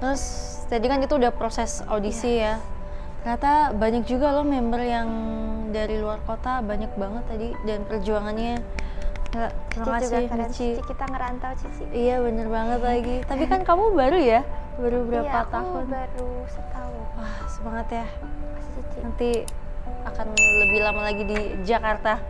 Terus tadi kan itu udah proses audisi ya. Ternyata banyak juga loh member yang dari luar kota, banyak banget tadi, dan perjuangannya. Terima kasih Cici. Kita ngerantau Cici. Iya bener banget lagi. Tapi kan kamu baru ya? Baru berapa tahun? Baru setahun. Wah semangat ya. Cici. Nanti akan lebih lama lagi di Jakarta.